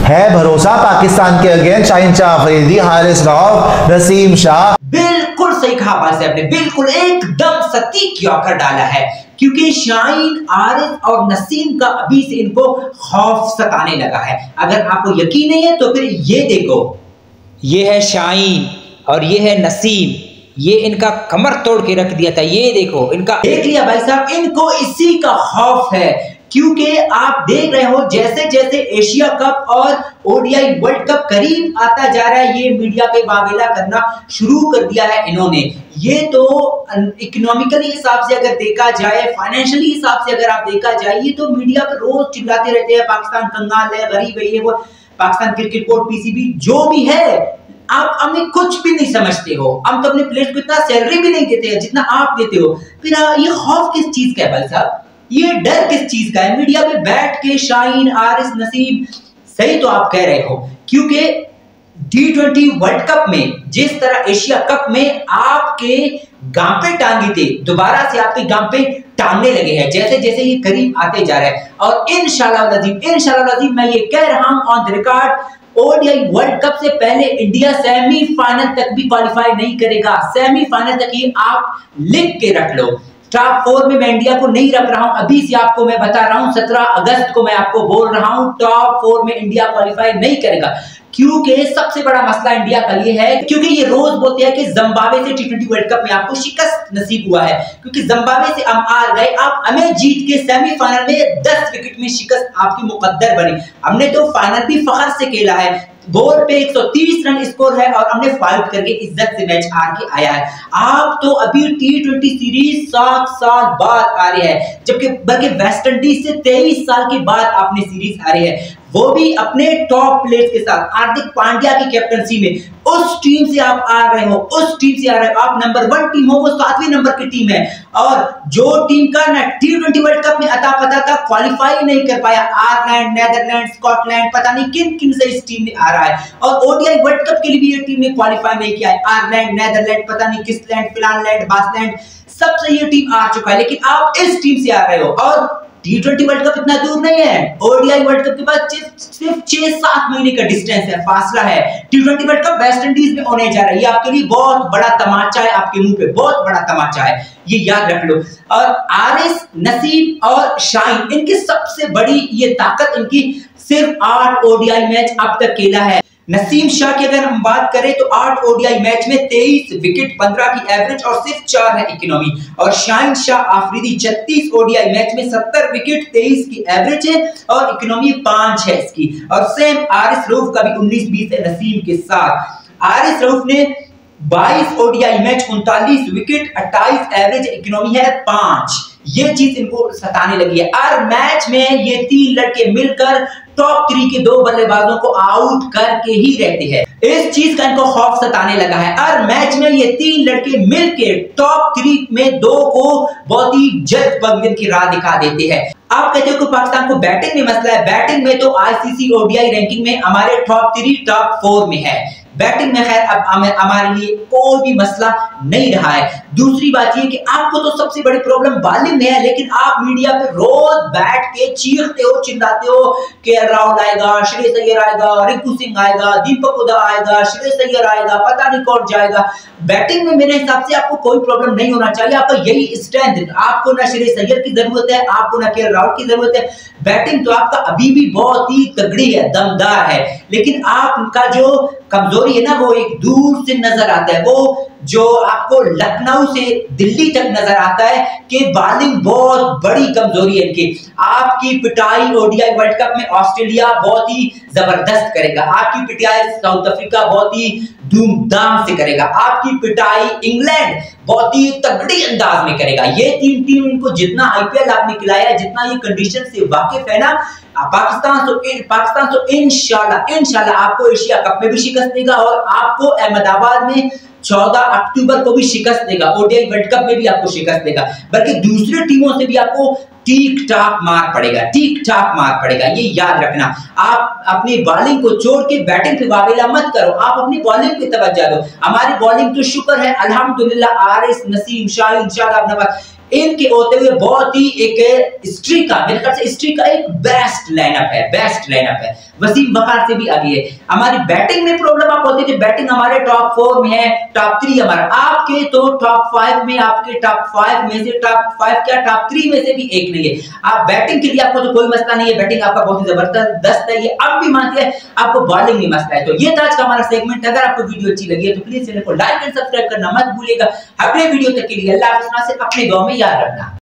है भरोसा पाकिस्तान के अगेंस्ट शाहीन शाह अफरीदी, हारिस रऊफ, नसीम शाह। बिल्कुल सही कहा भाई साहब ने, बिल्कुल एकदम सटीक यॉर्कर डाला है, क्योंकि शाहीन, आरिफ और नसीम का अभी से इनको खौफ सताने लगा है। अगर आपको यकीन नहीं है तो फिर ये देखो, ये है शाहीन और ये है नसीम, ये इनका कमर तोड़ के रख दिया था। ये देखो इनका, देख लिया भाई साहब, इनको इसी का खौफ है, क्योंकि आप देख रहे हो जैसे जैसे एशिया कप और ओडीआई वर्ल्ड कप करीब आता जा रहा है, ये मीडिया पे वावेला करना शुरू कर दिया है इन्होंने। ये तो इकोनॉमिकली हिसाब से अगर देखा जाए, फाइनेंशियली हिसाब से अगर आप देखा जाए, ये तो मीडिया पे रोज चिल्लाते रहते हैं पाकिस्तान कंगाल है, गरीब है, ये वो। पाकिस्तान क्रिकेट बोर्ड, पीसीबी जो भी है, आप हमें कुछ भी नहीं समझते हो। हम तो अपने प्लेयर्स को इतना सैलरी भी नहीं देते हैं जितना आप देते हो। फिर ये खौफ किस चीज का है भाई साहब, ये डर किस चीज का है? मीडिया पे बैठ के शाहीन, आरिस, नसीम, सही तो आप कह रहे हो, क्योंकि T20 वर्ल्ड कप में जिस तरह एशिया कप में आपके गांपे टांगी थे, दोबारा से आपके गांपे टांगने लगे हैं जैसे जैसे ये करीब आते जा रहे हैं। और इंशाल्लाह नजीम मैं ये कह रहा हूं on the record, ODI world cup से पहले इंडिया सेमीफाइनल तक भी क्वालिफाई नहीं करेगा। सेमीफाइनल तक ही आप लिख के रख लो। टॉप 4 में मैं इंडिया को नहीं रख रहा हूं, अभी से आपको मैं बता रहा हूं, 17 अगस्त को मैं आपको बोल रहा हूं टॉप 4 में इंडिया क्वालिफाई नहीं करेगा। क्योंकि सबसे बड़ा मसला इंडिया का ये है, क्योंकि ये रोज बोलते हैं कि जिम्बाब्वे से T20 वर्ल्ड कप में आपको शिकस्त नसीब हुआ है, क्योंकि जिम्बाब्वे से हम हार गए। आप हमें जीत के सेमीफाइनल में 10 विकेट में शिकस्त आपकी मुकद्दर बनी। हमने तो फाइनल भी फखर से खेला है, बोर्ड पे 130 रन स्कोर है और हमने फाइट करके इज्जत से मैच हार के आया है। आप तो अभी T20 सीरीज 7 साल बाद आ रहे हैं, जबकि बल्कि वेस्ट इंडीज से 23 साल के बाद आपने सीरीज हारे है, वो भी अपने टॉप प्लेयर्स के साथ, हार्दिक पांड्या की कैप्टनसी में। उस टीम से आप आ रहे हो, उस टीम से आ रहे हो, आप नंबर 1 टीम हो, वो 7वीं नंबर की टीम है। और जो टीम का ना T20 वर्ल्ड कप में अता पता था, क्वालिफाई नहीं कर पाया, आयरलैंड, नेदरलैंड, स्कॉटलैंड, पता नहीं किन किन से इस टीम ने आ रहा है। और ओडीआई वर्ल्ड कप के लिए भी ये टीम ने क्वालिफाई नहीं किया है, आयरलैंड, नेदरलैंड, पता नहीं किसलैंड, फिनलैंड, बासलैंड, सबसे ये टीम आ चुका है, लेकिन आप इस टीम से आ रहे हो। और T20 वर्ल्ड कप इतना दूर नहीं है, ओडीआई वर्ल्ड कप के बाद सिर्फ 6-7 महीने का डिस्टेंस है, फासला है। T20 world cup West Indies में होने जा रहा है, ये आपके लिए बहुत बड़ा तमाचा है, आपके मुंह पे बहुत बड़ा तमाचा है, ये याद रख लो। और आरिस, नसीम और शाहीन, इनकी सबसे बड़ी ये ताकत, इनकी सिर्फ 8 ओडीआई मैच अब तक खेला है। नसीम शाह की अगर हम बात करें तो 8 ओडीआई मैच में 23 विकेट, 15 की एवरेज और सिर्फ 4 है इकोनॉमी। और शाहीन शाह आफरीदी 36 ओडीआई मैच में 70 विकेट, 23 की एवरेज है और इकोनॉमी 5 है इसकी। और सेम आरिस रऊफ का भी 19-20 है नसीम के साथ। आरिस रऊफ ने 22 ODI match, 39 wicket, 28 average, economy है 5। ये चीज इनको सताने लगी है। हर मैच में ये 3 लड़के मिलकर टॉप 3 के 2 बल्लेबाजों को आउट करके ही रहते हैं। इस चीज का इनको खौफ सताने लगा है। हर मैच में ये 3 लड़के मिलके टॉप 3 में 2 को बहुत ही जल्द पवेलियन की राह दिखा देते हैं। आप कहते हो कि पाकिस्तान को बैटिंग में मसला है, बैटिंग में तो आईसीसी ओडीआई रैंकिंग में हमारे टॉप 3, टॉप 4 में है। बैटिंग में खैर अब हमारे लिए कोई भी मसला नहीं रहा है। दूसरी बात ये कि आपको तो सबसे बड़ी प्रॉब्लम बॉलिंग में है, लेकिन आप मीडिया पे रोज बैठ के चीखते हो, चिल्लाते हो कि राहुल आएगा, श्रेयस अय्यर आएगा, रिंकू सिंह आएगा, दीपक हुडा आएगा, श्रेयस अय्यर आएगा, पता नहीं कौन जाएगा। बैटिंग में मेरे हिसाब से आपको कोई प्रॉब्लम नहीं होना चाहिए, आपका यही स्ट्रेंथ। आपको ना श्रेयस अय्यर की जरूरत है, आपको ना केएल राहुल की जरूरत है। बैटिंग तो आपका अभी भी बहुत ही तगड़ी है, दमदार है, लेकिन आपका जो कमजोरी है ना, वो एक दूर से नजर आता है। वो जो आपको लखनऊ से दिल्ली तक नजर आता है कि बॉलिंग बहुत बड़ी कमजोरी है इनकी। आपकी पिटाई ओडीआई वर्ल्ड कप में ऑस्ट्रेलिया बहुत ही जबरदस्त करेगा, आपकी पिटाई साउथ अफ्रीका बहुत ही धूमधाम से करेगा, आपकी पिटाई इंग्लैंड बहुत ही तगड़ी अंदाज में करेगा। ये 3 टीम इनको जितना आईपीएल आपने खिलाया है, जितना ये कंडीशन से वाकिफ है ना, पाकिस्तान तो इंशाल्लाह आपको एशिया कप में भी शिकस्त देगा और आपको अहमदाबाद में 14 अक्टूबर को भी शिकस्त देगा, ओडीआई वर्ल्ड कप में भी आपको शिकस्त देगा। बल्कि दूसरी टीमों से भी आपको ठीक ठाक मार पड़ेगा, ठीक ठाक मार पड़ेगा, ये याद रखना। आप अपनी बॉलिंग को छोड़ के बैटिंग पे वावेला मत करो, आप अपनी बॉलिंग पे तवज्जो दो। हमारी बॉलिंग तो शुक्र है अल्हम्दुलिल्लाह, आरिस, नसीम, शाहीन, शादाब, नवाज, इनके होते हुए बहुत ही एक स्ट्रीक का, मेरे ख्याल से स्ट्रीक का एक बेस्ट लाइनअप है। वसीम बखार से भी आगे है। हमारी बैटिंग में प्रॉब्लम आप बोलते थे, बैटिंग हमारे टॉप 4 में है, टॉप 3 हमारा, आपके तो टॉप 5 में, आपके टॉप 5 में से टॉप 5 क्या टॉप 3 में से भी एक नहीं है। आप बैटिंग के लिए आपको तो कोई मसला नहीं है, बैटिंग आपका बहुत ही जबरदस्त है, ये अब भी मानते हैं, आपको बॉलिंग में मसला है। तो ये था आज का हमारा सेगमेंट। अगर आपको वीडियो अच्छी लगी है तो प्लीज चैनल को लाइक एंड सब्सक्राइब करना मत भूलिएगा। अगले वीडियो तक के लिए अल्लाह हाफ़िज़, अपने दुआ में याद रखना।